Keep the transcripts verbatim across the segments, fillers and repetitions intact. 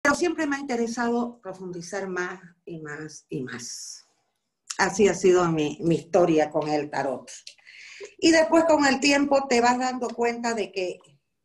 Pero siempre me ha interesado profundizar más y más y más. Así ha sido mi, mi historia con el tarot. Y después con el tiempo te vas dando cuenta de que,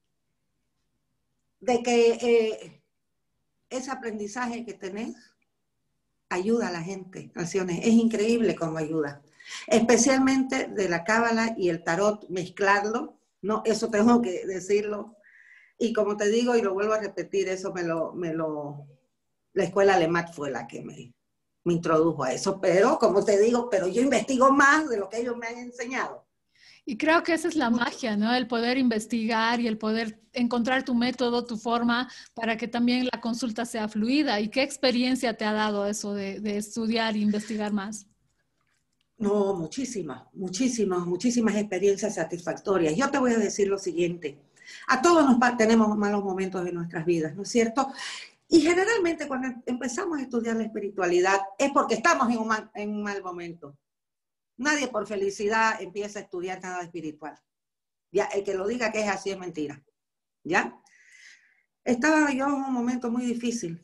de que eh, ese aprendizaje que tenés ayuda a la gente. Alcione. Es increíble cómo ayuda. Especialmente de la cábala y el tarot, mezclarlo, ¿no? Eso tengo que decirlo. Y como te digo, y lo vuelvo a repetir, eso me lo, me lo, la escuela Lemat fue la que me, me introdujo a eso. Pero, como te digo, pero yo investigo más de lo que ellos me han enseñado. Y creo que esa es la magia, ¿no? El poder investigar y el poder encontrar tu método, tu forma, para que también la consulta sea fluida. ¿Y qué experiencia te ha dado eso de, de estudiar e investigar más? No, muchísimas, muchísimas, muchísimas experiencias satisfactorias. Yo te voy a decir lo siguiente. A todos nos tenemos malos momentos en nuestras vidas, ¿no es cierto? Y generalmente cuando empezamos a estudiar la espiritualidad es porque estamos en un mal, en un mal momento. Nadie por felicidad empieza a estudiar nada espiritual. Ya, el que lo diga que es así es mentira. ¿Ya? Estaba yo en un momento muy difícil.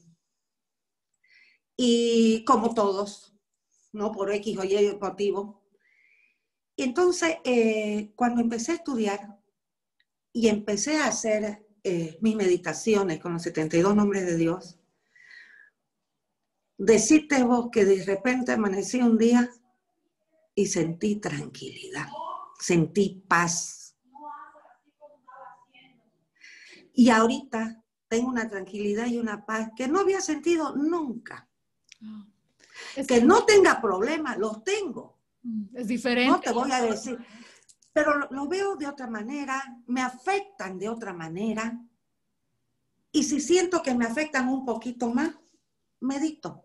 Y como todos, ¿no? Por X o Y motivo. Y entonces, eh, cuando empecé a estudiar y empecé a hacer eh, mis meditaciones con los setenta y dos nombres de Dios, decirte vos que de repente amanecí un día y sentí tranquilidad, sentí paz. Y ahorita tengo una tranquilidad y una paz que no había sentido nunca. Oh, es que no tenga problemas, los tengo. Es diferente. No te voy a decir, pero lo, lo veo de otra manera, me afectan de otra manera. Y si siento que me afectan un poquito más, medito.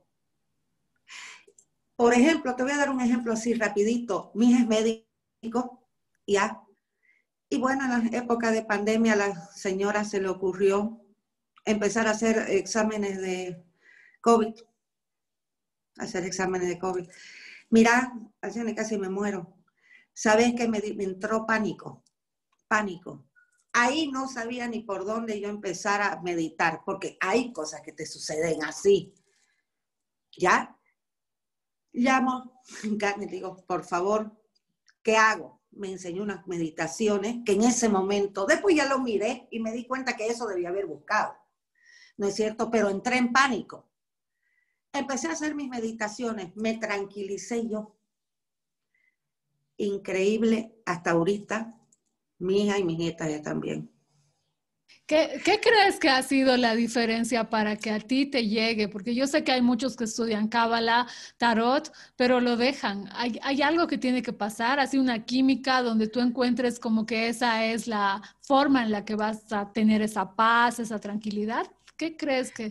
Por ejemplo, te voy a dar un ejemplo así rapidito. Mi hija es médico, ya. Y bueno, en la época de pandemia a la señora se le ocurrió empezar a hacer exámenes de COVID. Hacer exámenes de COVID. Mira, casi me muero. ¿Sabes que me, me entró pánico? Pánico. Ahí no sabía ni por dónde yo empezar a meditar, porque hay cosas que te suceden así. ¿Ya? Llamo, le digo, por favor, ¿qué hago? Me enseñó unas meditaciones que en ese momento, después ya lo miré y me di cuenta que eso debía haber buscado. ¿No es cierto? Pero entré en pánico. Empecé a hacer mis meditaciones, me tranquilicé yo. Increíble, hasta ahorita, mi hija y mi nieta ya también. ¿Qué, ¿Qué crees que ha sido la diferencia para que a ti te llegue? Porque yo sé que hay muchos que estudian cábala, tarot, pero lo dejan. ¿Hay, hay algo que tiene que pasar? ¿Así una química donde tú encuentres como que esa es la forma en la que vas a tener esa paz, esa tranquilidad? ¿Qué crees que...?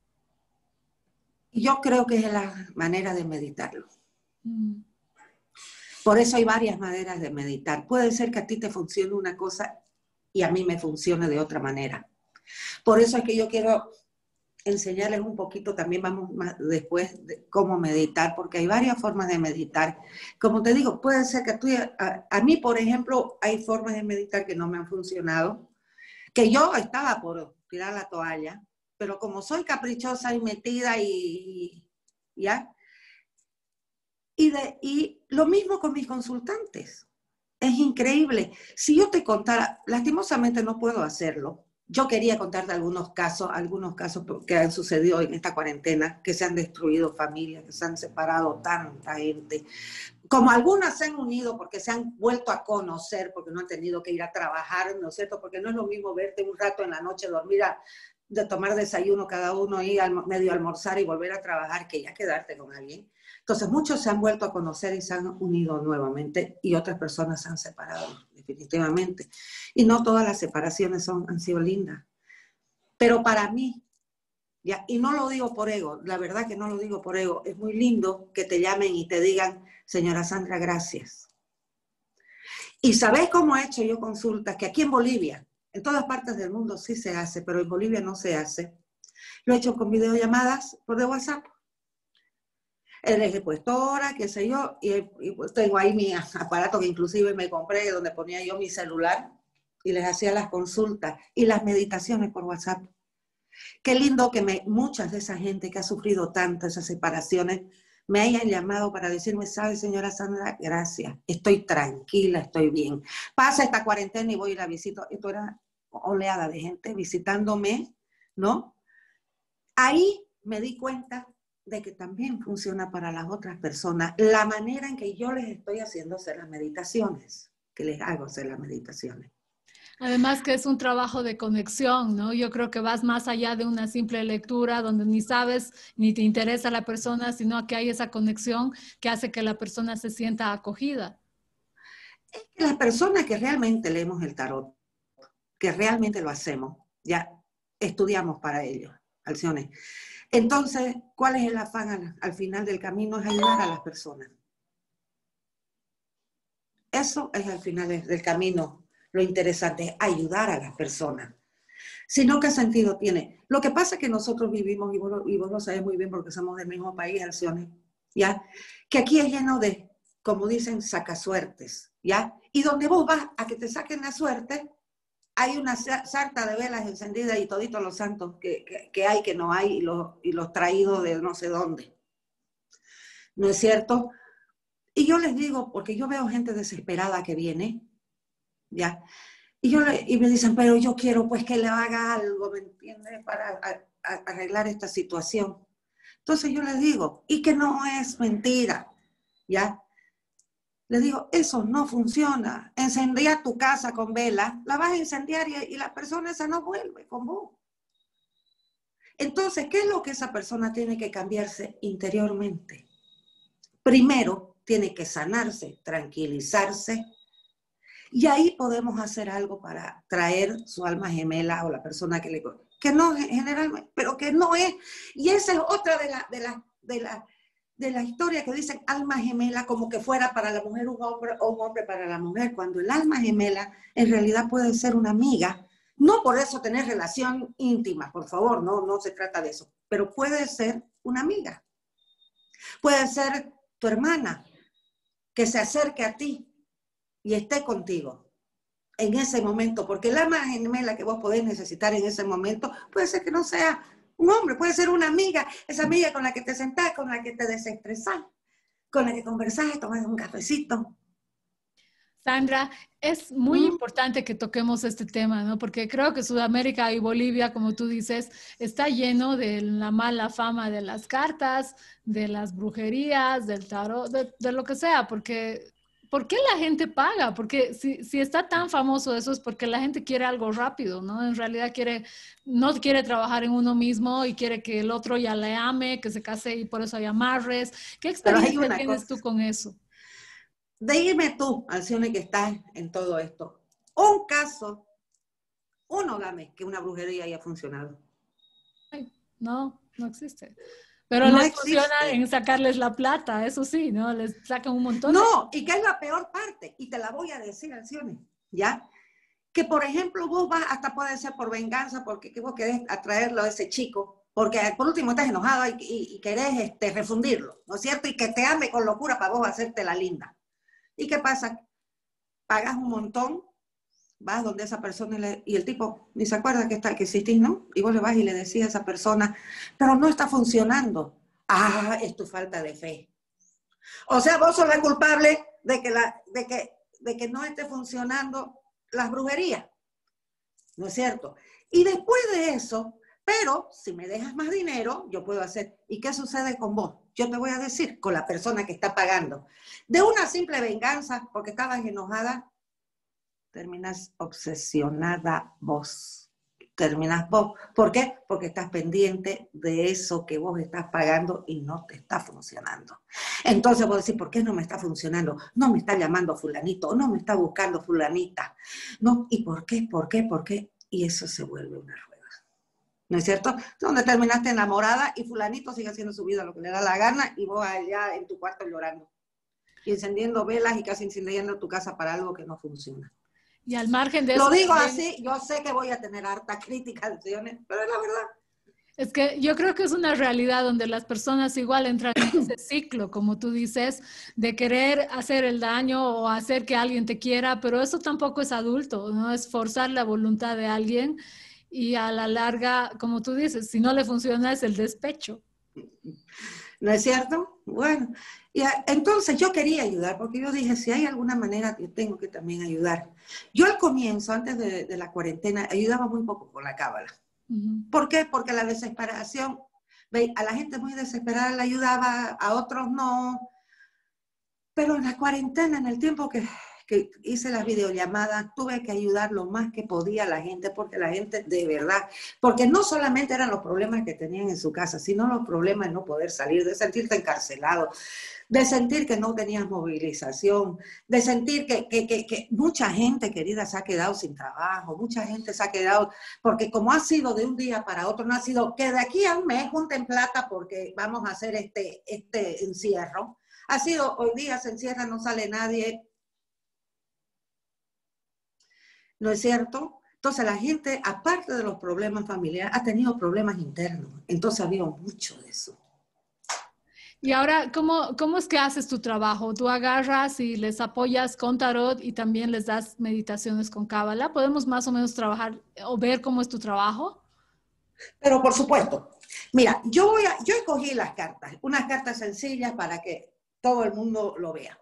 Yo creo que es la manera de meditarlo. Mm. Por eso hay varias maneras de meditar. Puede ser que a ti te funcione una cosa y a mí me funcione de otra manera. Por eso es que yo quiero enseñarles un poquito, también vamos más después de cómo meditar, porque hay varias formas de meditar. Como te digo, puede ser que tú, a, a mí, por ejemplo, hay formas de meditar que no me han funcionado, que yo estaba por tirar la toalla, pero como soy caprichosa y metida y, y ya, y, de, y lo mismo con mis consultantes. Es increíble. Si yo te contara, lastimosamente no puedo hacerlo. Yo quería contarte algunos casos, algunos casos que han sucedido en esta cuarentena, que se han destruido familias, que se han separado tanta gente. Como algunas se han unido porque se han vuelto a conocer, porque no han tenido que ir a trabajar, ¿no es cierto? Porque no es lo mismo verte un rato en la noche, dormir, a, de tomar desayuno cada uno, ir al medio a almorzar y volver a trabajar, que ya quedarte con alguien. Entonces, muchos se han vuelto a conocer y se han unido nuevamente y otras personas se han separado definitivamente. Y no todas las separaciones son, han sido lindas. Pero para mí, ya, y no lo digo por ego, la verdad que no lo digo por ego, es muy lindo que te llamen y te digan, señora Sandra, gracias. Y ¿sabés cómo he hecho yo consultas? Que aquí en Bolivia, en todas partes del mundo sí se hace, pero en Bolivia no se hace. Lo he hecho con videollamadas por de WhatsApp. Les he puesto hora, qué sé yo, y, y pues tengo ahí mi aparato que inclusive me compré, donde ponía yo mi celular, y les hacía las consultas y las meditaciones por WhatsApp. Qué lindo que me, muchas de esa gente que ha sufrido tanto esas separaciones me hayan llamado para decirme, ¿sabe, señora Sandra? Gracias, estoy tranquila, estoy bien. Pasa esta cuarentena y voy a ir a visitar. Esto era oleada de gente visitándome, ¿no? Ahí me di cuenta de que también funciona para las otras personas la manera en que yo les estoy haciendo hacer las meditaciones, que les hago hacer las meditaciones. Además que es un trabajo de conexión, ¿no? Yo creo que vas más allá de una simple lectura donde ni sabes ni te interesa la persona, sino que hay esa conexión que hace que la persona se sienta acogida. Es que las personas que realmente leemos el tarot, que realmente lo hacemos, ya estudiamos para ello, Alcione. Entonces, ¿cuál es el afán al, al final del camino? Es ayudar a las personas. Eso es al final del camino. Lo interesante es ayudar a las personas. Si no, ¿qué sentido tiene? Lo que pasa es que nosotros vivimos, y vos, y vos lo sabés muy bien porque somos del mismo país, Alcione, ¿ya? Que aquí es lleno de, como dicen, sacasuertes, ¿ya? Y donde vos vas a que te saquen la suerte, hay una sarta de velas encendidas y toditos los santos que, que, que hay, que no hay, y los, y los traídos de no sé dónde. ¿No es cierto? Y yo les digo, porque yo veo gente desesperada que viene, ¿ya? Y, yo le, y me dicen, pero yo quiero pues que le haga algo, ¿me entiendes? Para a, a arreglar esta situación. Entonces yo les digo, y que no es mentira, ¿ya? Les digo, eso no funciona. Encendía tu casa con vela, la vas a incendiar y, y la persona esa no vuelve con vos. Entonces, ¿qué es lo que esa persona tiene que cambiarse interiormente? Primero, tiene que sanarse, tranquilizarse, y ahí podemos hacer algo para traer su alma gemela o la persona que le... que no generalmente, pero que no es. Y esa es otra de la, de la, de la, de la historia que dicen alma gemela como que fuera para la mujer un hombre o un hombre para la mujer, cuando el alma gemela en realidad puede ser una amiga. No por eso tener relación íntima, por favor, no, no se trata de eso, pero puede ser una amiga. Puede ser tu hermana que se acerque a ti y esté contigo en ese momento, porque el alma gemela que vos podés necesitar en ese momento puede ser que no sea un hombre, puede ser una amiga, esa amiga con la que te sentás, con la que te desestresás, con la que conversás, tomás un cafecito. Sandra, es muy ¿Mm? importante que toquemos este tema, ¿no? Porque creo que Sudamérica y Bolivia, como tú dices, está lleno de la mala fama de las cartas, de las brujerías, del tarot, de, de lo que sea, porque ¿por qué la gente paga? Porque si, si está tan famoso eso es porque la gente quiere algo rápido, ¿no? En realidad quiere, no quiere trabajar en uno mismo y quiere que el otro ya le ame, que se case y por eso hay amarres. ¿Qué Pero hay experiencia una tienes cosa. tú con eso? Dime tú, Alcione, que estás en todo esto, un caso, uno dame que una brujería haya funcionado. Ay, no, no existe. Pero No les funciona existe. en sacarles la plata, eso sí, ¿no? Les sacan un montón de... No, y que es la peor parte, y te la voy a decir, Alcione, ¿ya? Que, por ejemplo, vos vas, hasta puede ser por venganza, porque que vos querés atraerlo a ese chico, porque por último estás enojado y, y, y querés este, refundirlo, ¿no es cierto? Y que te ame con locura para vos hacerte la linda. ¿Y qué pasa? Pagas un montón, vas donde esa persona y, le, y el tipo ni se acuerda que, está, que existís, ¿no? Y vos le vas y le decís a esa persona, pero no está funcionando. Ah, es tu falta de fe. O sea, vos sos la culpable de que, la, de que, de que no esté funcionando las brujerías, ¿no es cierto? Y después de eso, pero si me dejas más dinero, yo puedo hacer. ¿Y qué sucede con vos? Yo te voy a decir, con la persona que está pagando. De una simple venganza, porque estabas enojada, terminas obsesionada vos. Terminas vos. ¿Por qué? Porque estás pendiente de eso que vos estás pagando y no te está funcionando. Entonces vos decís, ¿por qué no me está funcionando? No me está llamando fulanito, no me está buscando fulanita. No, ¿y por qué? ¿Por qué? ¿Por qué? Y eso se vuelve una rueda. ¿No es cierto? Donde terminaste enamorada y fulanito sigue haciendo su vida lo que le da la gana y vos allá en tu cuarto llorando. Y encendiendo velas y casi incendiando tu casa para algo que no funciona. Y al margen de Lo eso digo también, así, yo sé que voy a tener harta crítica, pero es la verdad. es que yo creo que es una realidad donde las personas igual entran en ese ciclo, como tú dices, de querer hacer el daño o hacer que alguien te quiera, pero eso tampoco es adulto, ¿no? Es forzar la voluntad de alguien. y a la larga, como tú dices, si no le funciona es el despecho. ¿No es cierto? Bueno, y a, entonces yo quería ayudar, porque yo dije, si hay alguna manera, yo tengo que también ayudar. Yo al comienzo, antes de, de la cuarentena, ayudaba muy poco con la cábala. Uh-huh. ¿Por qué? Porque la desesperación, a la gente muy desesperada la ayudaba, a otros no. Pero en la cuarentena, en el tiempo que, que hice las videollamadas, tuve que ayudar lo más que podía a la gente, porque la gente de verdad, porque no solamente eran los problemas que tenían en su casa, sino los problemas de no poder salir, de sentirte encarcelado, de sentir que no tenías movilización, de sentir que, que, que, que mucha gente, querida, se ha quedado sin trabajo, mucha gente se ha quedado, porque como ha sido de un día para otro, no ha sido que de aquí a un mes junten plata porque vamos a hacer este, este encierro. Ha sido, hoy día se encierra, no sale nadie. ¿No es cierto? Entonces la gente, aparte de los problemas familiares, ha tenido problemas internos. Entonces ha habido mucho de eso. Y ahora, ¿cómo, cómo es que haces tu trabajo? ¿Tú agarras y les apoyas con tarot y también les das meditaciones con cábala? ¿Podemos más o menos trabajar o ver cómo es tu trabajo? Pero por supuesto. Mira, yo, voy a, yo escogí las cartas, unas cartas sencillas para que todo el mundo lo vea.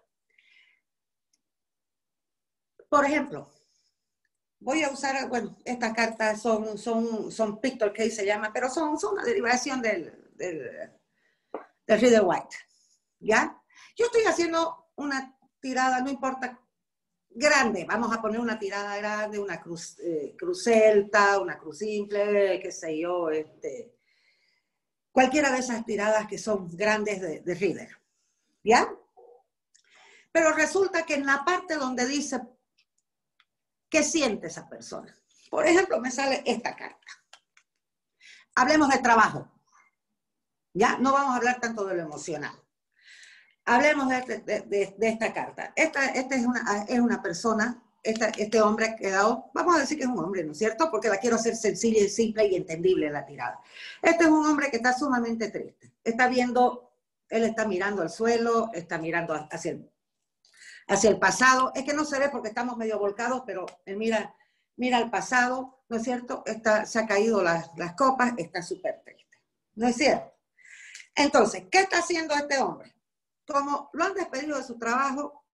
Por ejemplo, voy a usar, bueno, estas cartas son, son, son Picture Case se llama, pero son, son una derivación del, del, del Rider Waite, ¿ya? Yo estoy haciendo una tirada, no importa, grande, vamos a poner una tirada grande, una cruz, eh, cruz celta, una cruz simple, qué sé yo, este, cualquiera de esas tiradas que son grandes de, de Rider, ¿ya? Pero resulta que en la parte donde dice ¿qué siente esa persona? Por ejemplo, me sale esta carta. Hablemos de trabajo. Ya no vamos a hablar tanto de lo emocional. Hablemos de, de, de, de esta carta. Esta, esta es, una, es una persona, esta, este hombre ha quedado, vamos a decir que es un hombre, ¿no es cierto? Porque la quiero hacer sencilla y simple y entendible la tirada. Este es un hombre que está sumamente triste. Está viendo, él está mirando al suelo, está mirando hacia el hacia el pasado, es que no se ve porque estamos medio volcados, pero él mira, mira al pasado, ¿no es cierto? Está, se ha caído las, las copas, está súper triste, ¿no es cierto? Entonces, ¿qué está haciendo este hombre? Como lo han despedido de su trabajo,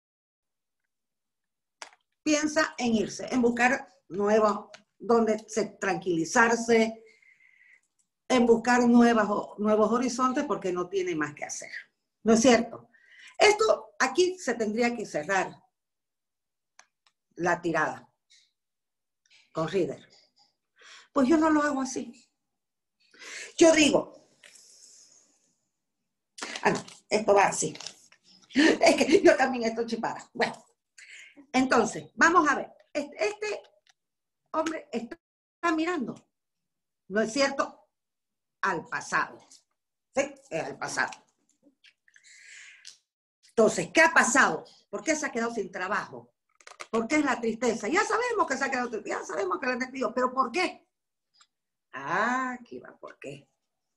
piensa en irse, en buscar nuevos, donde se, tranquilizarse, en buscar nuevas, nuevos horizontes porque no tiene más que hacer, ¿no es cierto? Esto aquí se tendría que cerrar la tirada con Rider. Pues yo no lo hago así. Yo digo, ah, no, esto va así. Es que yo también estoy chipada. Bueno, entonces, vamos a ver. Este, este hombre está mirando, ¿no es cierto?, al pasado. ¿Sí? Es al pasado. Entonces, ¿qué ha pasado? ¿Por qué se ha quedado sin trabajo? ¿Por qué es la tristeza? Ya sabemos que se ha quedado, ya sabemos que lo han despedido, pero ¿por qué? Ah, aquí va, ¿por qué?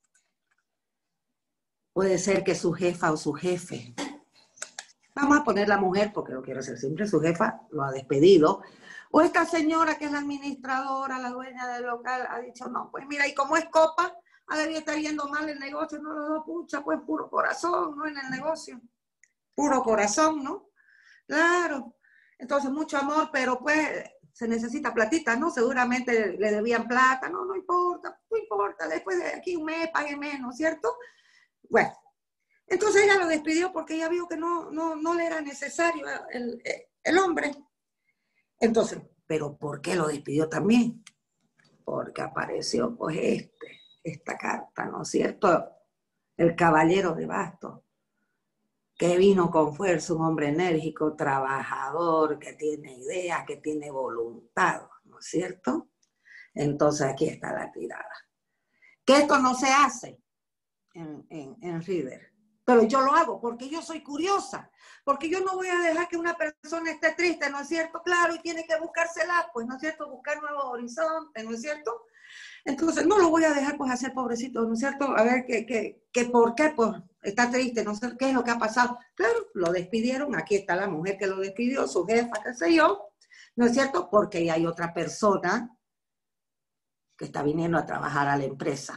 Puede ser que su jefa o su jefe, vamos a poner la mujer porque lo quiero hacer siempre, su jefa lo ha despedido, o esta señora que es la administradora, la dueña del local, ha dicho, no, pues mira, y como es copa, a ver, está yendo mal el negocio, no lo do, pucha, pues puro corazón, no en el negocio. Puro corazón, ¿no? Claro. Entonces, mucho amor, pero pues se necesita platita, ¿no? Seguramente le debían plata, no, no importa, no importa, después de aquí un mes pague menos, ¿cierto? Bueno, entonces ella lo despidió porque ella vio que no, no, no le era necesario el, el hombre. Entonces, ¿pero por qué lo despidió también? Porque apareció, pues, este, esta carta, ¿no es cierto? El caballero de bastos, que vino con fuerza, un hombre enérgico, trabajador, que tiene ideas, que tiene voluntad, ¿no es cierto? Entonces aquí está la tirada. Que esto no se hace en, en, en Rider, pero yo lo hago porque yo soy curiosa, porque yo no voy a dejar que una persona esté triste, ¿no es cierto? Claro, y tiene que buscársela, pues, ¿no es cierto? Buscar nuevos horizontes, ¿no es cierto? Entonces, no lo voy a dejar pues hacer pobrecito, ¿no es cierto? A ver, ¿qué, qué, qué, ¿por qué? Pues está triste, no sé qué es lo que ha pasado. Claro, lo despidieron, aquí está la mujer que lo despidió, su jefa, qué sé yo, ¿no es cierto? Porque ahí hay otra persona que está viniendo a trabajar a la empresa.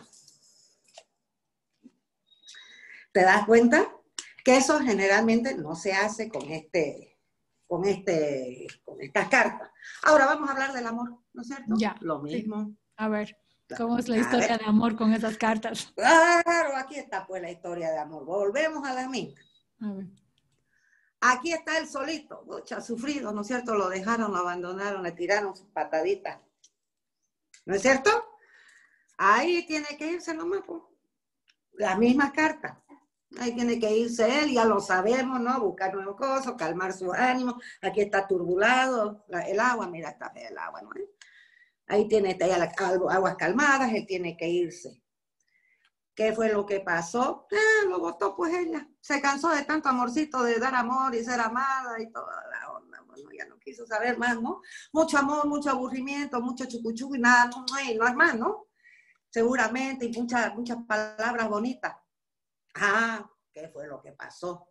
¿Te das cuenta? Que eso generalmente no se hace con, este, con, este, con estas cartas. Ahora vamos a hablar del amor, ¿no es cierto? Ya. Lo mismo. Sí. A ver, ¿cómo es la historia de amor con esas cartas? Claro, aquí está pues la historia de amor. Volvemos a la misma. A ver. Aquí está el solito, mucha sufrido, ¿no es cierto? Lo dejaron, lo abandonaron, le tiraron sus pataditas. ¿No es cierto? Ahí tiene que irse nomás, pues. La misma carta. Ahí tiene que irse él, ya lo sabemos, ¿no? Buscar nuevas cosas, calmar su ánimo. Aquí está turbulado el agua, mira, está el agua, ¿no? Ahí tiene está ya las aguas calmadas, él tiene que irse. ¿Qué fue lo que pasó? Eh, lo botó pues ella. Se cansó de tanto amorcito, de dar amor y ser amada y toda la onda. Bueno, ya no quiso saber más, ¿no? Mucho amor, mucho aburrimiento, mucho chucuchuco y nada, no, no, no es más, ¿no? Seguramente, y muchas, muchas palabras bonitas. Ah, ¿qué fue lo que pasó?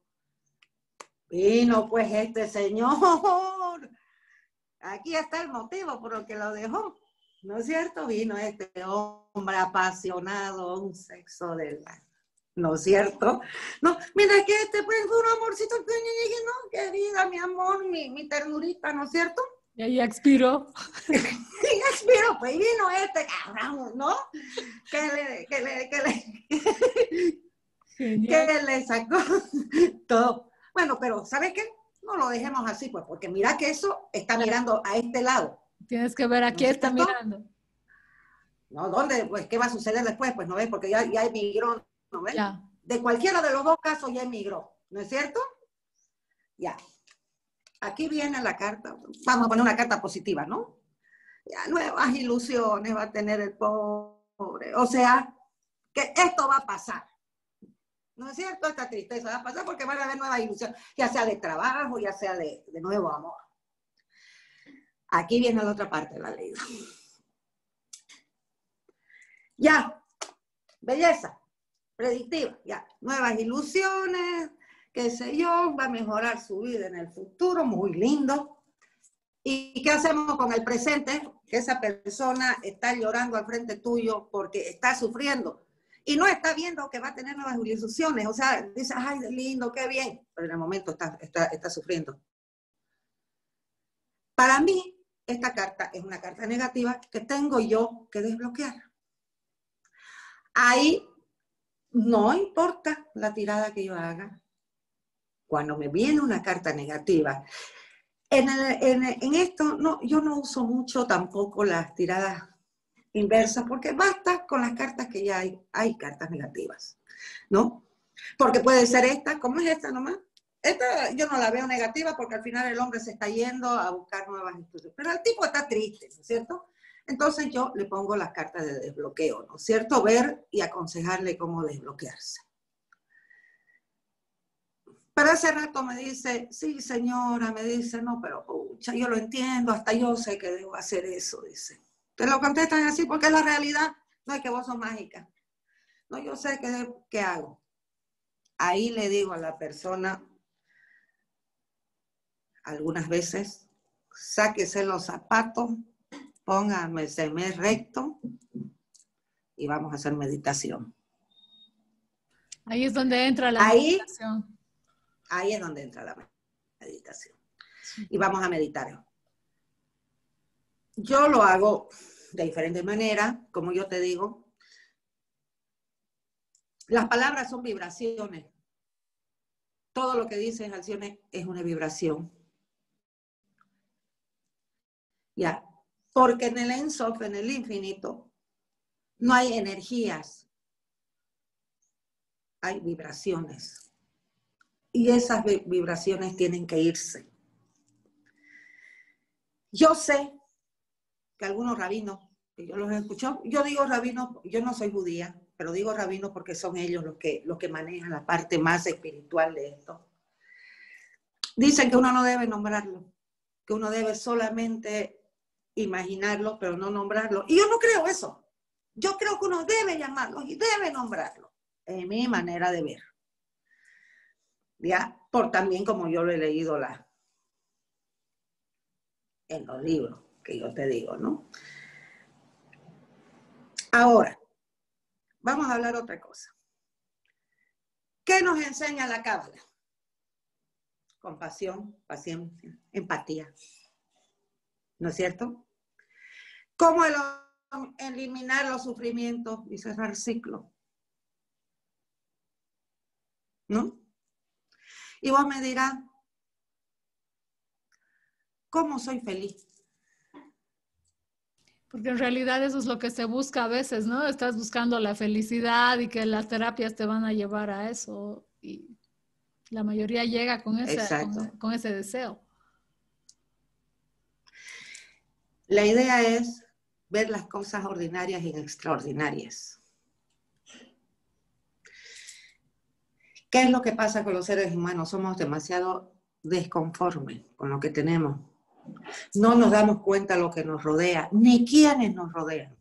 Vino pues este señor. Aquí está el motivo por el que lo dejó. ¿No es cierto? Vino este hombre apasionado, un sexo de la... ¿No es cierto? No, mira que este pues un amorcito que no, querida, mi amor, mi, mi ternurita, ¿no es cierto? Y ahí expiró. Y expiró, pues vino este cabrón, ¿no? Que le, que le, que le, Genial. que le sacó todo. Bueno, pero ¿sabes qué? No lo dejemos así, pues, porque mira que eso está mirando a este lado. Tienes que ver a quién está mirando. ¿No? ¿Dónde? Pues, ¿qué va a suceder después? Pues, ¿no ves? Porque ya, ya emigró, ¿no ves? Ya. De cualquiera de los dos casos ya emigró, ¿no es cierto? Ya. Aquí viene la carta. Vamos a poner una carta positiva, ¿no? Ya, nuevas ilusiones va a tener el pobre. O sea, que esto va a pasar. ¿No es cierto? Esta tristeza va a pasar porque van a haber nuevas ilusiones, ya sea de trabajo, ya sea de, de nuevo amor. Aquí viene la otra parte de la ley. Ya, belleza, predictiva, ya, nuevas ilusiones, qué sé yo, va a mejorar su vida en el futuro, muy lindo. ¿Y qué hacemos con el presente? Que esa persona está llorando al frente tuyo porque está sufriendo y no está viendo que va a tener nuevas ilusiones. O sea, dice, ay, qué lindo, qué bien, pero en el momento está, está, está sufriendo. Para mí, esta carta es una carta negativa que tengo yo que desbloquear. Ahí no importa la tirada que yo haga. Cuando me viene una carta negativa, en, el, en, en esto no, yo no uso mucho tampoco las tiradas inversas, porque basta con las cartas que ya hay. Hay cartas negativas, ¿no? Porque puede ser esta, como es esta nomás. Esta yo no la veo negativa porque al final el hombre se está yendo a buscar nuevas instituciones. Pero el tipo está triste, ¿no es cierto? Entonces yo le pongo las cartas de desbloqueo, ¿no es cierto? Ver y aconsejarle cómo desbloquearse. Pero hace rato me dice, sí señora, me dice, no, pero pucha, yo lo entiendo, hasta yo sé que debo hacer eso, dice. Te lo contestan así porque es la realidad, no es que vos sos mágica. No, yo sé qué, qué hago. Ahí le digo a la persona, algunas veces, sáquese los zapatos, póngame seme recto y vamos a hacer meditación. Ahí es donde entra la ahí, meditación. Ahí es donde entra la meditación. Y vamos a meditar. Yo lo hago de diferentes maneras, como yo te digo. Las palabras son vibraciones. Todo lo que dices, acciones, es una vibración. Ya. Porque en el Ensof, en el infinito, no hay energías. Hay vibraciones. Y esas vibraciones tienen que irse. Yo sé que algunos rabinos, que yo los he escuchado, yo digo rabinos, yo no soy judía, pero digo rabinos porque son ellos los que, los que manejan la parte más espiritual de esto. Dicen que uno no debe nombrarlo, que uno debe solamente imaginarlo, pero no nombrarlo. Y yo no creo eso. Yo creo que uno debe llamarlos y debe nombrarlos, en mi manera de ver. Ya, por también como yo lo he leído la, en los libros que yo te digo, ¿no? Ahora, vamos a hablar otra cosa. ¿Qué nos enseña la Cábala? Compasión, paciencia, empatía. ¿No es cierto? ¿Cómo el, eliminar los sufrimientos y cerrar ciclos? ¿No? Y vos me dirás, ¿cómo soy feliz? Porque en realidad eso es lo que se busca a veces, ¿no? Estás buscando la felicidad y que las terapias te van a llevar a eso. Y la mayoría llega con ese, con, con ese deseo. La idea es ver las cosas ordinarias y extraordinarias. ¿Qué es lo que pasa con los seres humanos? Somos demasiado desconformes con lo que tenemos. No nos damos cuenta de lo que nos rodea, ni quiénes nos rodean.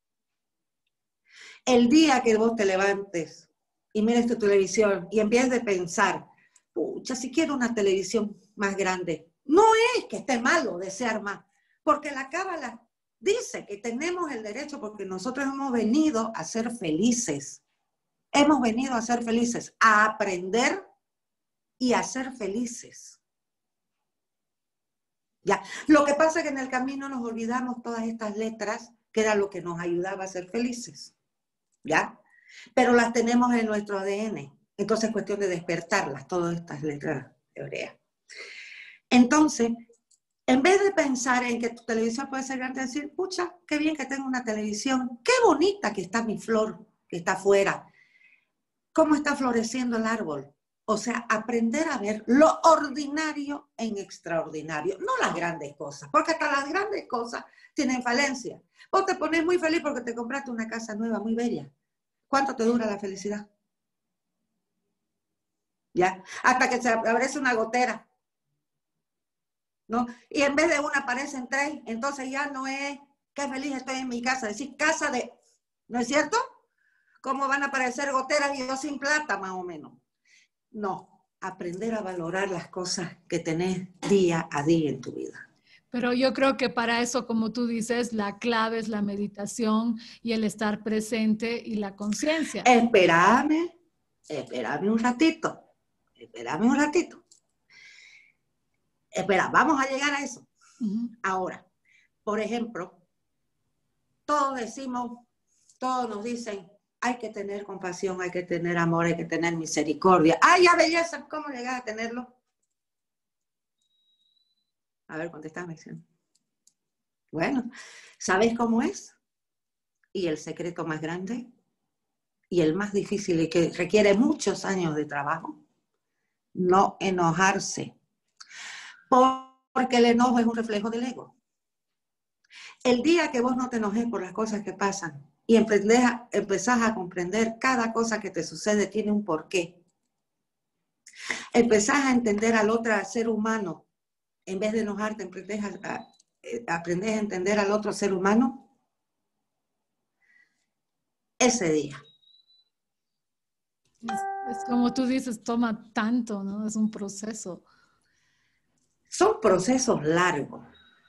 El día que vos te levantes y mires tu televisión y empieces de pensar, pucha, si quiero una televisión más grande, no es que esté malo desear más, porque la Cábala dice que tenemos el derecho porque nosotros hemos venido a ser felices. Hemos venido a ser felices, a aprender y a ser felices. Ya. Lo que pasa es que en el camino nos olvidamos todas estas letras, que era lo que nos ayudaba a ser felices. ¿Ya? Pero las tenemos en nuestro A D N. Entonces es cuestión de despertarlas, todas estas letras hebreas. Entonces, en vez de pensar en que tu televisión puede ser grande, decir, pucha, qué bien que tengo una televisión, qué bonita que está mi flor, que está afuera, cómo está floreciendo el árbol. O sea, aprender a ver lo ordinario en extraordinario, no las grandes cosas, porque hasta las grandes cosas tienen falencia. Vos te pones muy feliz porque te compraste una casa nueva, muy bella. ¿Cuánto te dura la felicidad? ¿Ya? Hasta que se aparece una gotera, ¿no? Y en vez de una aparecen tres, entonces ya no es, qué feliz estoy en mi casa, es decir, casa de, ¿no es cierto? ¿Cómo van a aparecer goteras y yo sin plata, más o menos? No, aprender a valorar las cosas que tenés día a día en tu vida. Pero yo creo que para eso, como tú dices, la clave es la meditación y el estar presente y la conciencia. Espérame, espérame un ratito, espérame un ratito. Espera, vamos a llegar a eso. Uh-huh. Ahora, por ejemplo, todos decimos, todos nos dicen, hay que tener compasión, hay que tener amor, hay que tener misericordia. ¡Ay, ya belleza! ¿Cómo llegas a tenerlo? A ver, contéstame. Bueno, ¿sabes cómo es? Y el secreto más grande y el más difícil y que requiere muchos años de trabajo, no enojarse. Porque el enojo es un reflejo del ego. El día que vos no te enojes por las cosas que pasan y a, empezás a comprender cada cosa que te sucede tiene un porqué. Empezás a entender al otro ser humano. En vez de enojarte, aprendés a, a, aprendés a entender al otro ser humano. Ese día. Es, es como tú dices, toma tanto, ¿no? Es un proceso. Son procesos largos.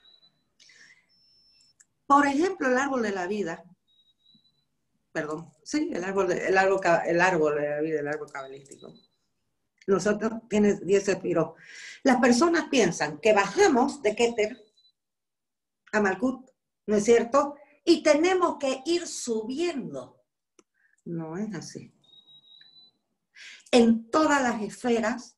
Por ejemplo, el árbol de la vida. Perdón, sí, el árbol, de, el árbol, el árbol de la vida, el árbol cabalístico. Nosotros tiene diez sefirot. Las personas piensan que bajamos de Keter a Malkut, ¿no es cierto? Y tenemos que ir subiendo. No es así. En todas las esferas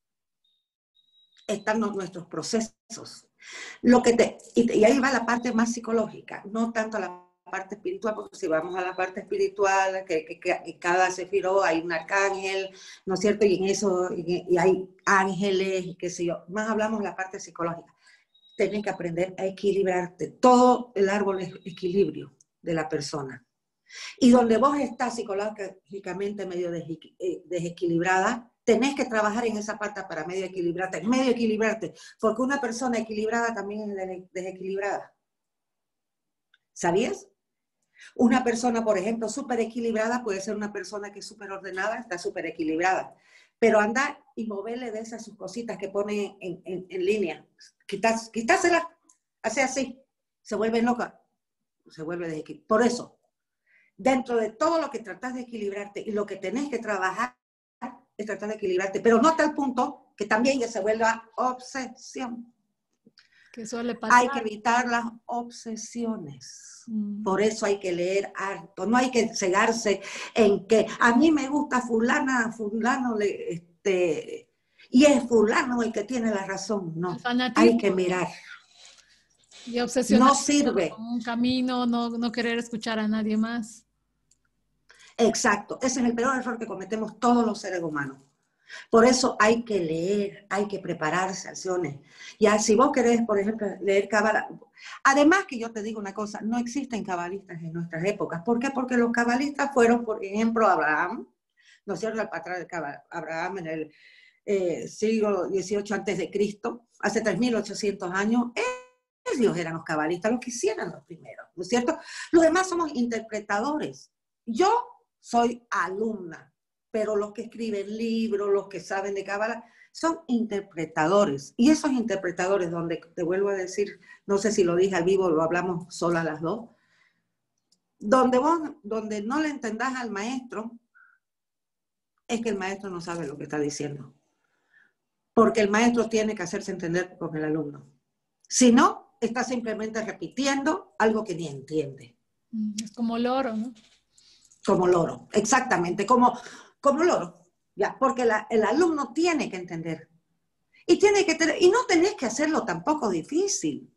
están nuestros procesos. Lo que te, y, y ahí va la parte más psicológica, no tanto la parte espiritual, porque si vamos a la parte espiritual, que, que, que cada sefirot hay un arcángel, ¿no es cierto? Y en eso, y, y hay ángeles, y qué sé yo. Más hablamos de la parte psicológica. Tienes que aprender a equilibrarte. Todo el árbol es equilibrio de la persona. Y donde vos estás psicológicamente medio desequilibrada, tenés que trabajar en esa parte para medio equilibrarte, medio equilibrarte, porque una persona equilibrada también es desequilibrada. ¿Sabías? Una persona, por ejemplo, súper equilibrada puede ser una persona que es súper ordenada, está súper equilibrada. Pero anda y moverle de esas sus cositas que pone en, en, en línea. Quitas, quitásela, hace así, se vuelve loca, se vuelve desequilibrada. Por eso, dentro de todo lo que tratas de equilibrarte y lo que tenés que trabajar es tratar de equilibrarte, pero no hasta el punto que también ya se vuelva obsesión. Que suele pasar. Hay que evitar las obsesiones. Mm. Por eso hay que leer harto. No hay que cegarse en que a mí me gusta fulana, fulano, le, este, y es fulano el que tiene la razón. No, hay que mirar. Y obsesionar no sirve. Con un camino, no, no querer escuchar a nadie más. Exacto. Ese es el peor error que cometemos todos los seres humanos. Por eso hay que leer, hay que prepararse, acciones. Ya, si vos querés, por ejemplo, leer Cábala, además que yo te digo una cosa, no existen cabalistas en nuestras épocas. ¿Por qué? Porque los cabalistas fueron, por ejemplo, Abraham, ¿no es cierto? El patrón de Abraham en el eh, siglo dieciocho antes de Cristo, hace tres mil ochocientos años, ellos eran los cabalistas, los que hicieron los primeros, ¿no es cierto? Los demás somos interpretadores. Yo soy alumna, pero los que escriben libros, los que saben de Cábala, son interpretadores. Y esos interpretadores, donde te vuelvo a decir, no sé si lo dije al vivo o lo hablamos solas las dos, donde, vos, donde no le entendás al maestro, es que el maestro no sabe lo que está diciendo. Porque el maestro tiene que hacerse entender con el alumno. Si no, está simplemente repitiendo algo que ni entiende. Es como loro, ¿no? Como loro, exactamente, como... como loro, ya, porque la, el alumno tiene que entender. Y, tiene que tener, y no tenés que hacerlo tampoco difícil.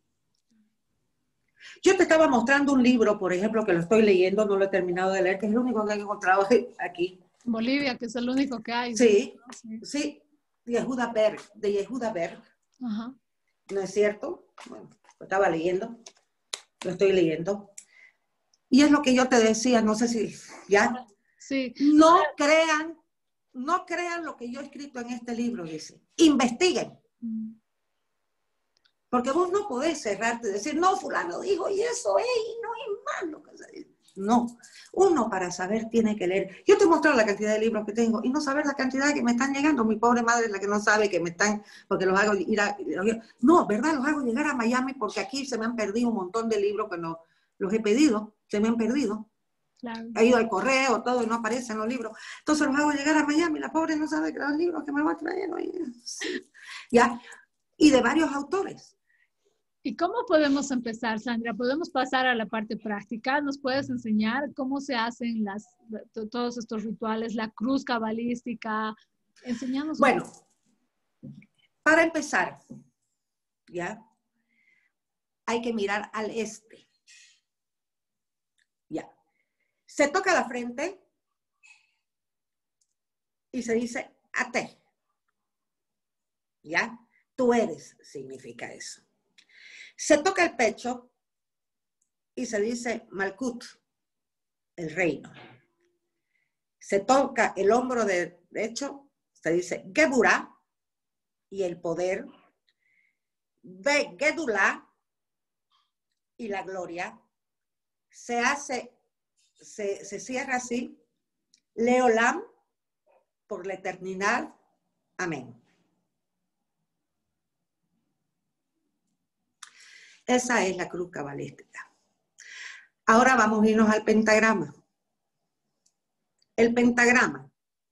Yo te estaba mostrando un libro, por ejemplo, que lo estoy leyendo, no lo he terminado de leer, que es el único que he encontrado aquí. Bolivia, que es el único que hay. Sí, ¿no? sí, sí, Yehuda Berg, de Yehuda Berg. Ajá. ¿No es cierto? Bueno, lo estaba leyendo, lo estoy leyendo. Y es lo que yo te decía, no sé si, ¿ya? Sí. No crean, no crean lo que yo he escrito en este libro, dice. Investiguen. Mm. Porque vos no podés cerrarte y decir, no, fulano dijo, y eso es, y no es malo que se dice. No, uno para saber tiene que leer. Yo te he mostrado la cantidad de libros que tengo y no saber la cantidad que me están llegando. Mi pobre madre es la que no sabe que me están, porque los hago ir a... No, ¿verdad? Los hago llegar a Miami porque aquí se me han perdido un montón de libros que no los he pedido, se me han perdido. Claro. He ido al correo, todo, y no aparecen los libros. Entonces los hago llegar a Miami, la pobre no sabe que los libros que me va a traer. Sí. ¿Ya? Y de varios autores. ¿Y cómo podemos empezar, Sandra? ¿Podemos pasar a la parte práctica? ¿Nos puedes enseñar cómo se hacen las, todos estos rituales, la cruz cabalística? Enseñanos. Bueno, para empezar, ¿ya? Hay que mirar al este. Ya. Se toca la frente y se dice Ate. ¿Ya? Tú eres, significa eso. Se toca el pecho y se dice Malkut, el reino. Se toca el hombro derecho, se dice Geburah, y el poder. Ve Gedulá, y la gloria. Se hace, se, se cierra así, Leolam, por la eternidad. Amén. Esa es la cruz cabalística. Ahora vamos a irnos al pentagrama. El pentagrama.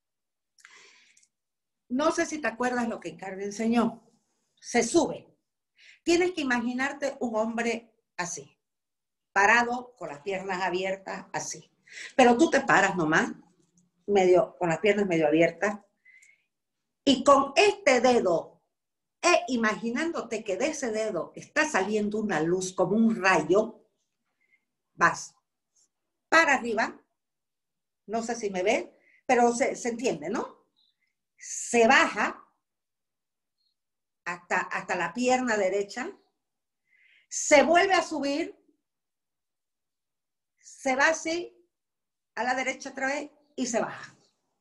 No sé si te acuerdas lo que Carmen enseñó. Se sube. Tienes que imaginarte un hombre así, parado, con las piernas abiertas, así. Pero tú te paras nomás, medio, con las piernas medio abiertas, y con este dedo, e imaginándote que de ese dedo está saliendo una luz como un rayo, vas para arriba, no sé si me ven, pero se, se entiende, ¿no? Se baja hasta, hasta la pierna derecha, se vuelve a subir, se va así, a la derecha otra vez, y se baja.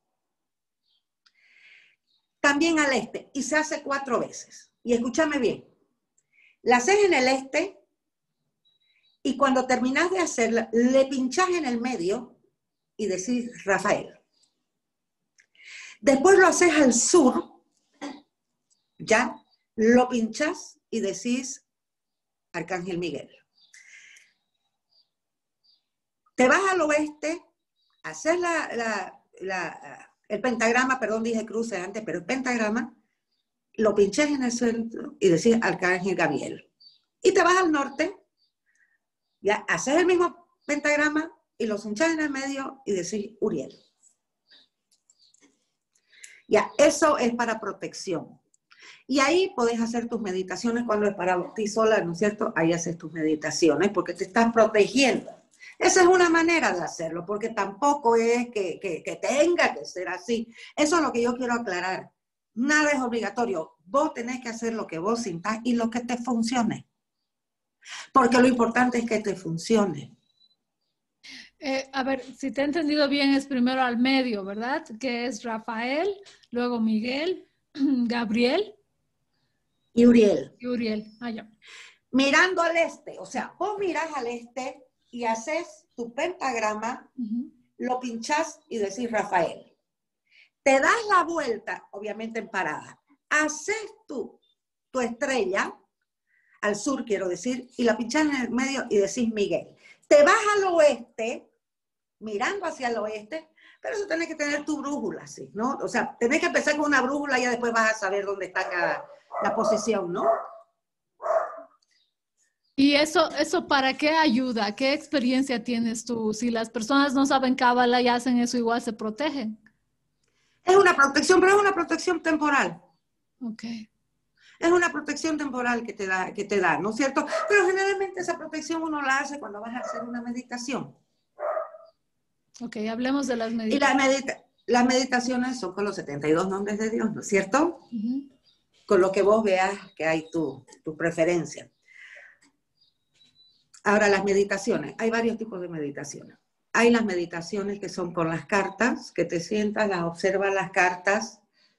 También al este, y se hace cuatro veces. Y escúchame bien, la haces en el este, y cuando terminas de hacerla, le pinchás en el medio, y decís Rafael. Después lo haces al sur, ya, lo pinchas y decís Arcángel Miguel. te vas al oeste, haces la, la, la, el pentagrama, perdón, dije cruce antes, pero el pentagrama, lo pinches en el centro y decís Arcángel Gabriel. Y te vas al norte, ya haces el mismo pentagrama y lo hinchas en el medio y decís Uriel. Ya, eso es para protección. Y ahí podés hacer tus meditaciones cuando es para ti sola, ¿no es cierto? Ahí haces tus meditaciones porque te estás protegiendo. Esa es una manera de hacerlo, porque tampoco es que, que, que tenga que ser así. Eso es lo que yo quiero aclarar. Nada es obligatorio. Vos tenés que hacer lo que vos sintás y lo que te funcione. Porque lo importante es que te funcione. Eh, a ver, si te he entendido bien, es primero al medio, ¿verdad? Que es Rafael, luego Miguel, Gabriel. Y Uriel. Y Uriel. Ah, ya. Mirando al este. O sea, vos mirás al este y haces tu pentagrama, uh-huh. Lo pinchás y decís Rafael. Te das la vuelta, obviamente en parada. Haces tú tu estrella, al sur quiero decir, y la pinchás en el medio y decís Miguel. Te vas al oeste, mirando hacia el oeste, pero eso tenés que tener tu brújula, ¿sí? ¿No? O sea, tenés que empezar con una brújula y ya después vas a saber dónde está cada, la posición, ¿no? ¿Y eso, eso para qué ayuda? ¿Qué experiencia tienes tú? Si las personas no saben cábala y hacen eso, igual se protegen. Es una protección, pero es una protección temporal. Ok. Es una protección temporal que te da, que te da, ¿no es cierto? Pero generalmente esa protección uno la hace cuando vas a hacer una meditación. Ok, hablemos de las meditaciones. Y la medita las meditaciones son con los setenta y dos nombres de Dios, ¿no es cierto? Uh-huh. Con lo que vos veas que hay tu, tu preferencia. Ahora, las meditaciones. Hay varios tipos de meditaciones. Hay las meditaciones que son con las cartas, que te sientas, las observas las cartas,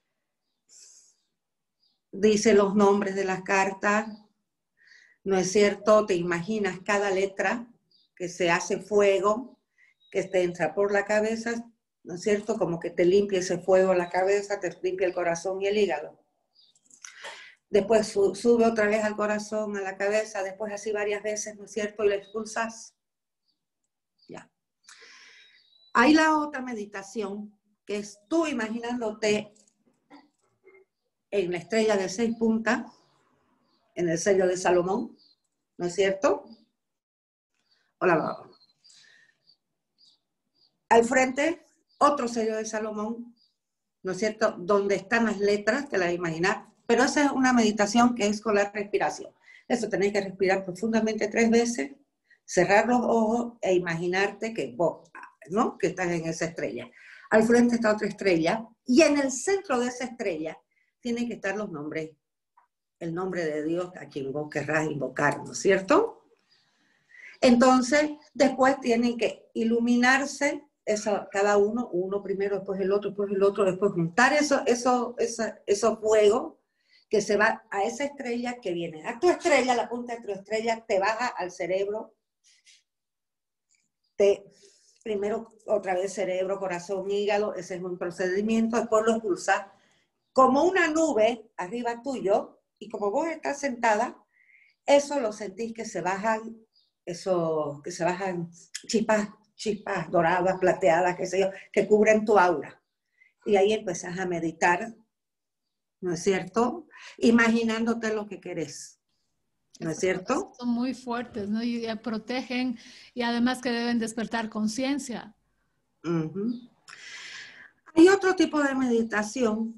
dice los nombres de las cartas, ¿no es cierto? Te imaginas cada letra que se hace fuego, que te entra por la cabeza, ¿no es cierto? Como que te limpia ese fuego en la cabeza, te limpia el corazón y el hígado. Después su, sube otra vez al corazón, a la cabeza, después así varias veces, ¿no es cierto? Y lo expulsas. Ya. Hay la otra meditación, que es tú imaginándote en la estrella de seis puntas, en el sello de Salomón, ¿no es cierto? Hola. Al frente, otro sello de Salomón, ¿no es cierto? Donde están las letras, te las imaginas. Pero esa es una meditación que es con la respiración. Eso tenéis que respirar profundamente tres veces, cerrar los ojos e imaginarte que vos, ¿no? Que estás en esa estrella. Al frente está otra estrella y en el centro de esa estrella tienen que estar los nombres, el nombre de Dios a quien vos querrás invocar, ¿no es cierto? Entonces, después tienen que iluminarse eso, cada uno, uno primero, después el otro, después el otro, después juntar eso, eso, eso, esos fuegos que se va a esa estrella que viene. A tu estrella, la punta de tu estrella, te baja al cerebro, te, primero otra vez cerebro, corazón, hígado, ese es un procedimiento, después lo expulsas como una nube arriba tuyo, y como vos estás sentada, eso lo sentís que se bajan, eso, que se bajan chispas, chispas doradas, plateadas, qué sé yo, que cubren tu aura. Y ahí empezás a meditar, ¿no es cierto? Imaginándote lo que querés, ¿no es cierto? Son muy fuertes, ¿no? Y protegen, y además que deben despertar conciencia. Uh-huh. Hay otro tipo de meditación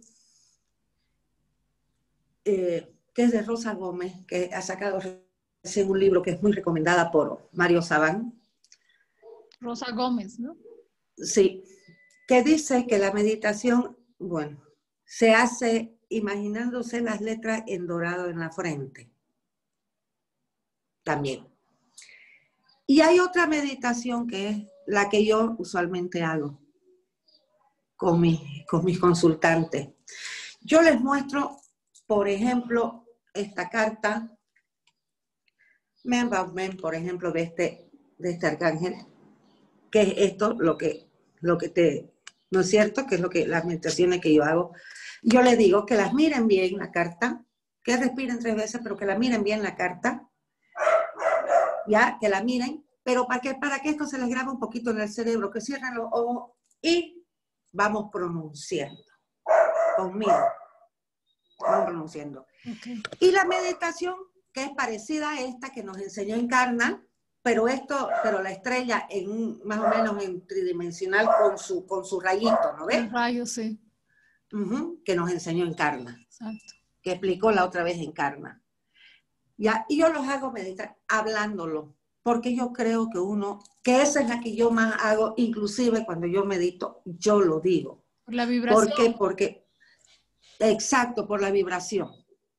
eh, que es de Rosa Gómez, que ha sacado recién un libro que es muy recomendada por Mario Sabán. Rosa Gómez, ¿no? Sí, que dice que la meditación, bueno, se hace imaginándose las letras en dorado en la frente. También. Y hay otra meditación que es la que yo usualmente hago con, mi, con mis consultantes. Yo les muestro, por ejemplo, esta carta, Men About Men, por ejemplo, de este, de este arcángel, que es esto, lo que, lo que te, ¿no es cierto? Que es lo que las meditaciones que yo hago. Yo les digo que las miren bien la carta, que respiren tres veces, pero que la miren bien la carta, ya, que la miren, pero para que, para que esto se les grabe un poquito en el cerebro, que cierren los ojos y vamos pronunciando conmigo. Vamos pronunciando. Okay. Y la meditación, que es parecida a esta que nos enseñó Encarna, pero esto, pero la estrella en más o menos en tridimensional con su, con su rayito, ¿no ves? El rayo, sí. Uh-huh, que nos enseñó Encarna. Exacto. Que explicó la otra vez Encarna. ¿Ya? Y yo los hago meditar hablándolo, porque yo creo que uno, que esa es la que yo más hago, inclusive cuando yo medito, yo lo digo. Por la vibración. ¿Por qué? Porque, exacto, por la vibración.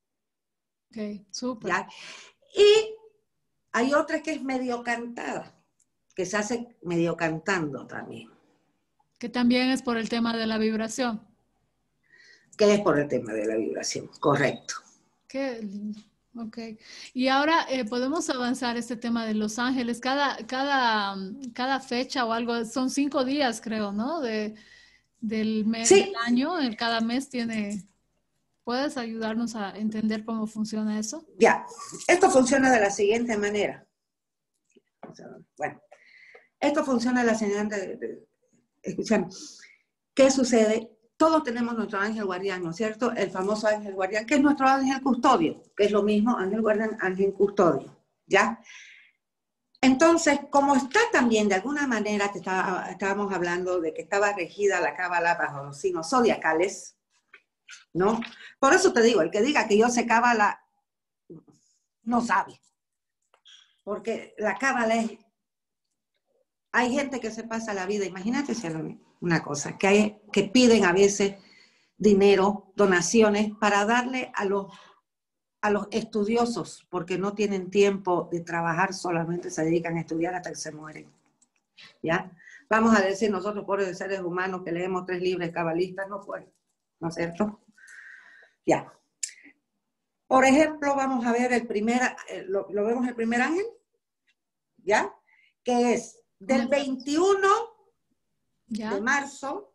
Ok, súper. ¿Ya? Y hay otra que es medio cantada, que se hace medio cantando también. Que también es por el tema de la vibración. Que es por el tema de la vibración, correcto. Qué lindo. Ok. Y ahora eh, podemos avanzar este tema de Los Ángeles. Cada, cada, cada fecha o algo, son cinco días, creo, ¿no? De, del, mes, Sí. del año. En cada mes tiene... ¿Puedes ayudarnos a entender cómo funciona eso? Ya. Esto funciona de la siguiente manera. Bueno, esto funciona de la siguiente... Escuchen, ¿qué sucede? Todos tenemos nuestro ángel guardián, ¿no es cierto? El famoso ángel guardián, que es nuestro ángel custodio, que es lo mismo, ángel guardián, ángel custodio, ¿ya? Entonces, como está también, de alguna manera, te estaba, estábamos hablando de que estaba regida la cábala bajo los signos zodiacales, ¿no? Por eso te digo, el que diga que yo sé cábala, no sabe. Porque la cábala es... Hay gente que se pasa la vida, imagínate una cosa, que, hay, que piden a veces dinero, donaciones, para darle a los, a los estudiosos, porque no tienen tiempo de trabajar, solamente se dedican a estudiar hasta que se mueren. ¿Ya? Vamos a decir nosotros, pobres seres humanos, que leemos tres libros cabalistas, no pueden, ¿no es cierto? Ya. Por ejemplo, vamos a ver el primer, lo, lo vemos el primer ángel, ¿ya? Que es del veintiuno ¿Ya? de marzo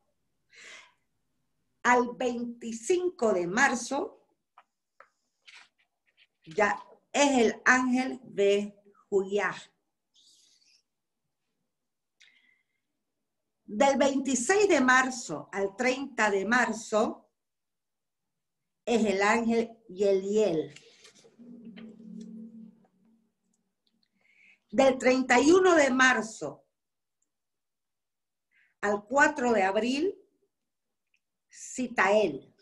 al veinticinco de marzo, ya es el ángel de Juyá. Del veintiséis de marzo al treinta de marzo es el ángel Yeliel. Del treinta y uno de marzo al cuatro de abril, Sitael.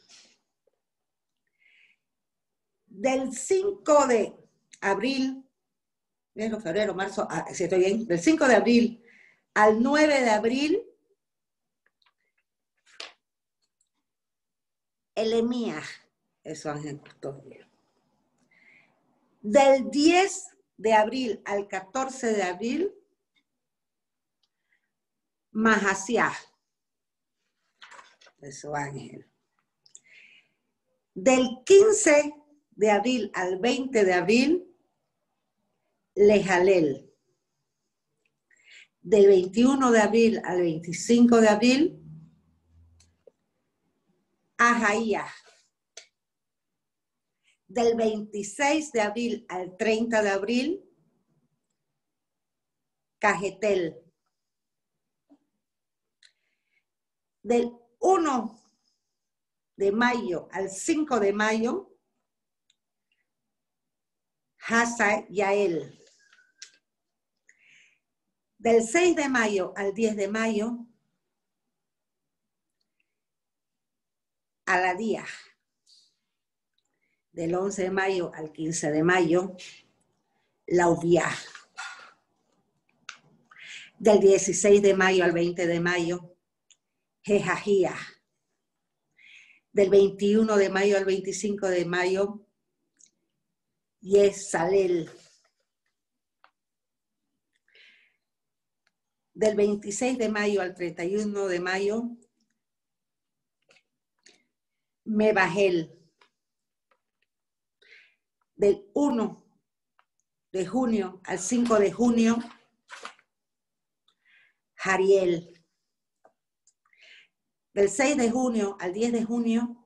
Del cinco de abril, enero, febrero, marzo, ah, si estoy bien, del cinco de abril al nueve de abril, Elemías, es su ángel custodio. Del diez de abril al catorce de abril, Mahasiah, es su ángel. Del quince de abril al veinte de abril, Lejalel. Del veintiuno de abril al veinticinco de abril, Ahaíah. Del veintiséis de abril al treinta de abril, Cajetel. Del uno de mayo al cinco de mayo, Hazayael. Del seis de mayo al diez de mayo, Aladía. Del once de mayo al quince de mayo, Laudiá. Del dieciséis de mayo al veinte de mayo, Jejajía. Del veintiuno de mayo al veinticinco de mayo, Yesalel. Del veintiséis de mayo al treinta y uno de mayo, Mebahel. Del uno de junio al cinco de junio, Jariel. Del seis de junio al diez de junio,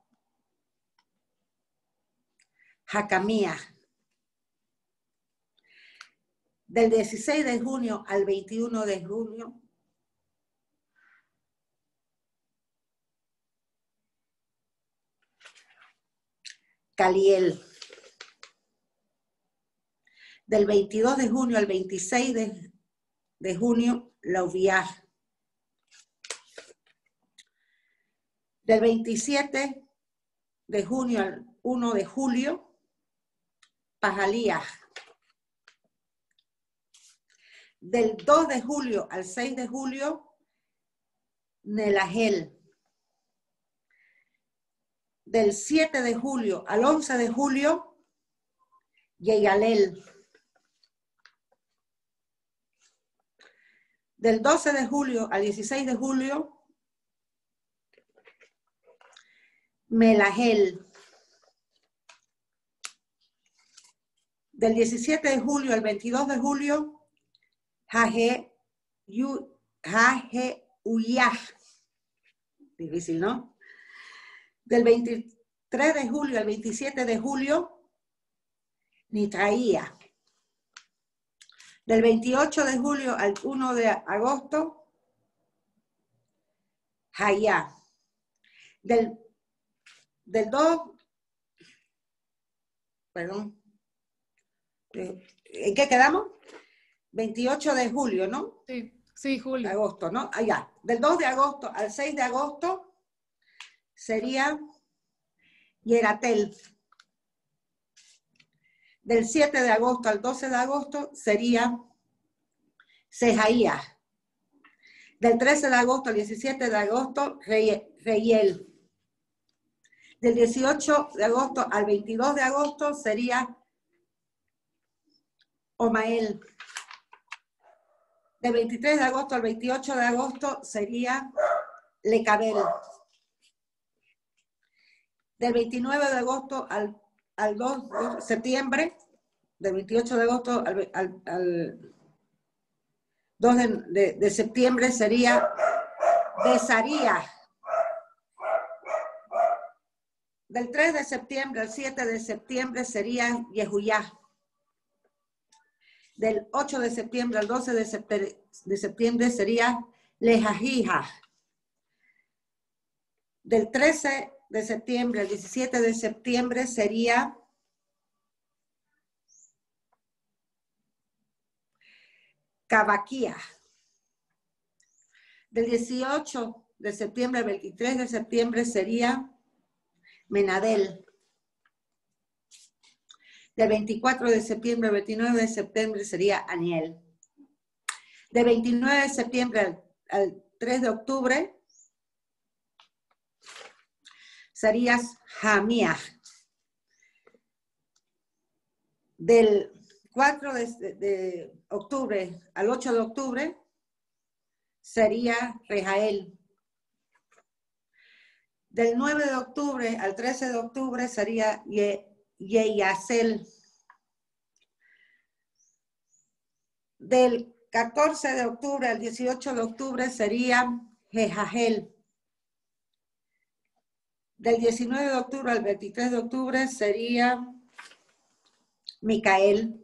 Jacamía. Del dieciséis de junio al veintiuno de junio, Caliel. Del veintidós de junio al veintiséis de, de junio, Lauviar. Del veintisiete de junio al primero de julio, Pajalía. Del dos de julio al seis de julio, Nelagel. Del siete de julio al once de julio, Yeyalel. Del doce de julio al dieciséis de julio, Melagel. Del diecisiete de julio al veintidós de julio, Jaje Uyah. Difícil, ¿no? Del veintitrés de julio al veintisiete de julio, Nitraía. Del veintiocho de julio al primero de agosto, Hayá. Del, del dos, perdón, ¿en qué quedamos? veintiocho de julio, ¿no? Sí, sí, julio. Agosto, ¿no? Allá. Del dos de agosto al seis de agosto sería Yeratel. Del siete de agosto al doce de agosto sería Sejaía. Del trece de agosto al diecisiete de agosto, Reyel. Del dieciocho de agosto al veintidós de agosto sería Omael. Del veintitrés de agosto al veintiocho de agosto sería Lecabel. Del veintinueve de agosto al, al dos de septiembre, del veintiocho de agosto al, al, al dos de, de, de septiembre sería Besaría. Del tres de septiembre al siete de septiembre sería Yehuyá. Del ocho de septiembre al doce de septiembre, de septiembre sería Lejajija. Del trece de septiembre al diecisiete de septiembre sería Cavaquía. Del dieciocho de septiembre al veintitrés de septiembre sería Menadel. Del veinticuatro de septiembre al veintinueve de septiembre sería Aniel. Del veintinueve de septiembre al, al tres de octubre serías Jamía. Del cuatro de, de octubre al ocho de octubre sería Rejael. Del nueve de octubre al trece de octubre sería Ye, Yeyasel. Del catorce de octubre al dieciocho de octubre sería Jejajel. Del diecinueve de octubre al veintitrés de octubre sería Micael.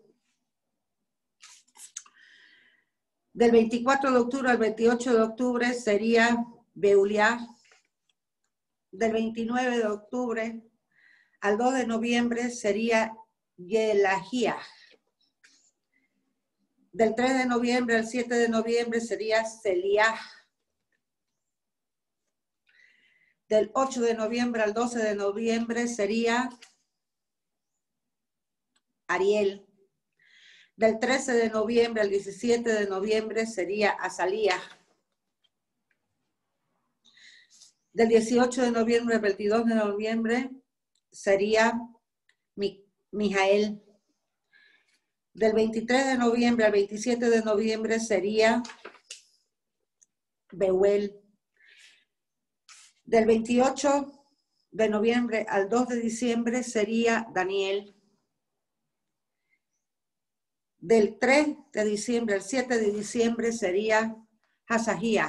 Del veinticuatro de octubre al veintiocho de octubre sería Beuliá. Del veintinueve de octubre al dos de noviembre sería Yelajía. Del tres de noviembre al siete de noviembre sería Celiá. Del ocho de noviembre al doce de noviembre sería Ariel. Del trece de noviembre al diecisiete de noviembre sería Azalía. Del dieciocho de noviembre al veintidós de noviembre sería Mijael. Del veintitrés de noviembre al veintisiete de noviembre sería Beuel. Del veintiocho de noviembre al dos de diciembre sería Daniel. Del tres de diciembre al siete de diciembre sería Hasajía.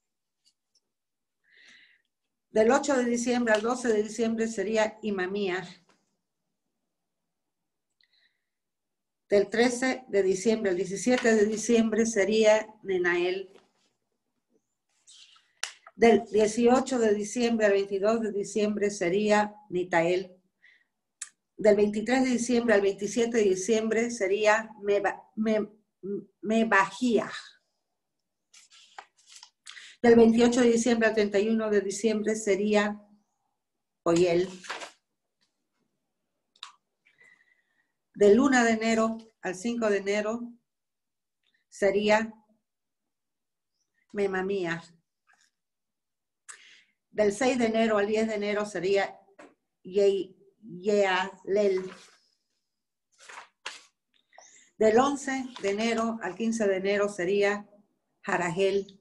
Del ocho de diciembre al doce de diciembre sería Imamía. Del trece de diciembre al diecisiete de diciembre sería Nenael. Del dieciocho de diciembre al veintidós de diciembre sería Nitael. Del veintitrés de diciembre al veintisiete de diciembre sería Mebajía. Del veintiocho de diciembre al treinta y uno de diciembre sería Oyel. Del uno de enero al cinco de enero sería Memamía. Del seis de enero al diez de enero sería Yealel. Del once de enero al quince de enero sería Jaragel.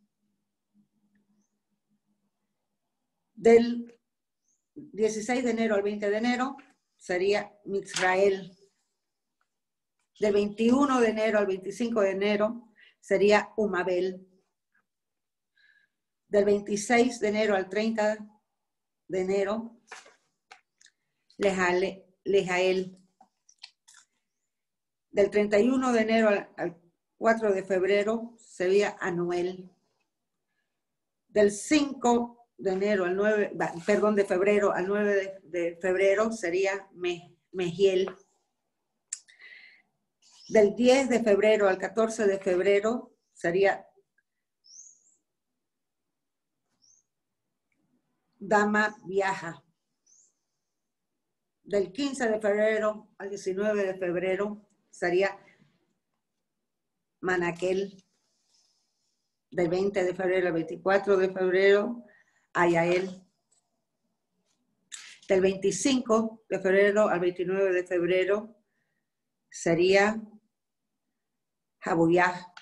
Del dieciséis de enero al veinte de enero sería Mizrael. Del veintiuno de enero al veinticinco de enero sería Umabel. Del veintiséis de enero al treinta de enero, Lejael. Del treinta y uno de enero al, al cuatro de febrero sería Anuel. Del cinco de enero al nueve, perdón, de febrero al nueve de, de febrero sería Me, Mejiel. Del diez de febrero al catorce de febrero sería Dama Viaja. Del quince de febrero al diecinueve de febrero sería Manaquel. Del veinte de febrero al veinticuatro de febrero, Ayael. Del veinticinco de febrero al veintinueve de febrero sería Jabuyá.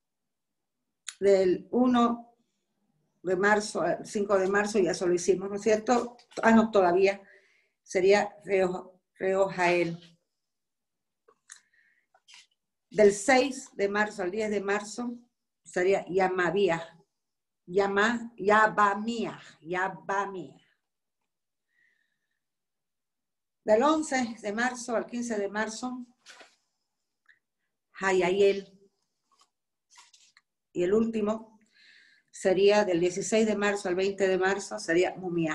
Del uno de marzo al cinco de marzo, ya solo hicimos, ¿no es cierto? Ah, no, todavía sería Reojael. Del seis de marzo al diez de marzo sería Yamavía. Yama, Yabamía, Yabamía. Del once de marzo al quince de marzo, Hayayel. Y el último sería del dieciséis de marzo al veinte de marzo, sería Mumiá.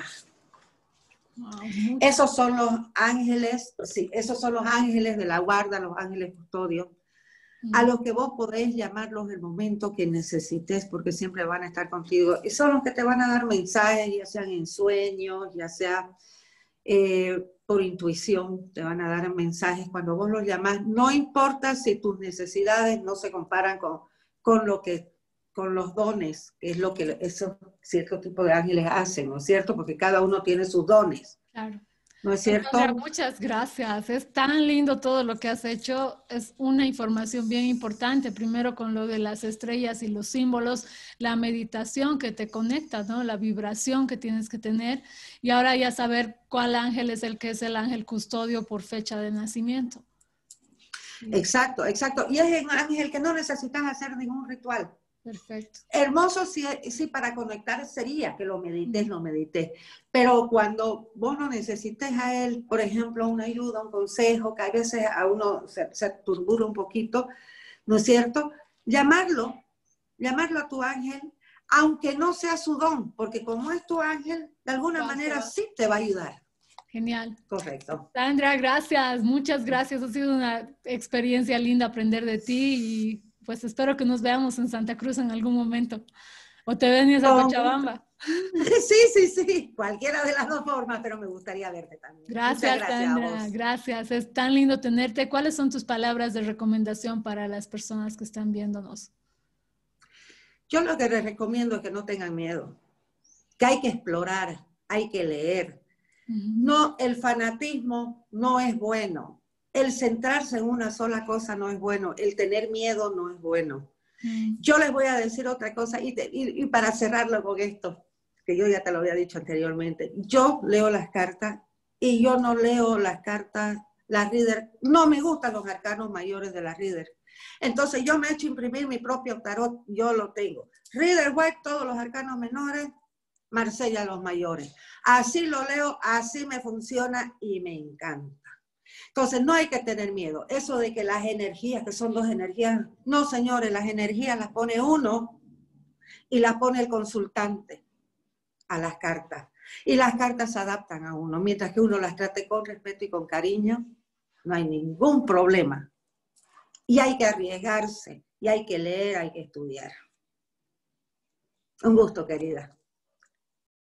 Wow, esos son los ángeles, sí, esos son los ángeles de la guarda, los ángeles custodios, mm. a los que vos podés llamarlos en el momento que necesites, porque siempre van a estar contigo. Y son los que te van a dar mensajes, ya sean en sueños, ya sea eh, por intuición, te van a dar mensajes cuando vos los llamás. No importa si tus necesidades no se comparan con, con lo que con los dones, que es lo que esos ciertos tipos de ángeles hacen, ¿no es cierto? Porque cada uno tiene sus dones. Claro. ¿No es cierto? Sandra, muchas gracias. Es tan lindo todo lo que has hecho. Es una información bien importante. Primero con lo de las estrellas y los símbolos, la meditación que te conecta, ¿no? La vibración que tienes que tener. Y ahora ya saber cuál ángel es el que es el ángel custodio por fecha de nacimiento. Exacto, exacto. Y es un ángel que no necesitas hacer ningún ritual. Perfecto. Hermoso sí, sí, para conectar sería que lo medites, lo medites. Pero cuando vos no necesites a él, por ejemplo, una ayuda, un consejo, que a veces a uno se, se turbura un poquito, ¿no es cierto? Llamarlo, llamarlo a tu ángel, aunque no sea su don, porque como es tu ángel, de alguna gracias. manera sí te va a ayudar. Genial. Correcto. Sandra, gracias, muchas gracias. Ha sido una experiencia linda aprender de ti y pues espero que nos veamos en Santa Cruz en algún momento. O te venís a Cochabamba. Sí, sí, sí. Cualquiera de las dos formas, pero me gustaría verte también. Gracias, gracias Sandra. Gracias. Es tan lindo tenerte. ¿Cuáles son tus palabras de recomendación para las personas que están viéndonos? Yo lo que les recomiendo es que no tengan miedo, que hay que explorar, hay que leer. Uh-huh. No, el fanatismo no es bueno. El centrarse en una sola cosa no es bueno. El tener miedo no es bueno. Mm. Yo les voy a decir otra cosa, y, te, y, y para cerrarlo con esto, que yo ya te lo había dicho anteriormente. Yo leo las cartas y yo no leo las cartas, las Rider. No me gustan los arcanos mayores de las Rider. Entonces yo me he hecho imprimir mi propio tarot, yo lo tengo. Rider White, todos los arcanos menores, Marsella los mayores. Así lo leo, así me funciona y me encanta. Entonces, no hay que tener miedo. Eso de que las energías, que son dos energías, no, señores, las energías las pone uno y las pone el consultante a las cartas. Y las cartas se adaptan a uno. Mientras que uno las trate con respeto y con cariño, no hay ningún problema. Y hay que arriesgarse, y hay que leer, hay que estudiar. Un gusto, querida.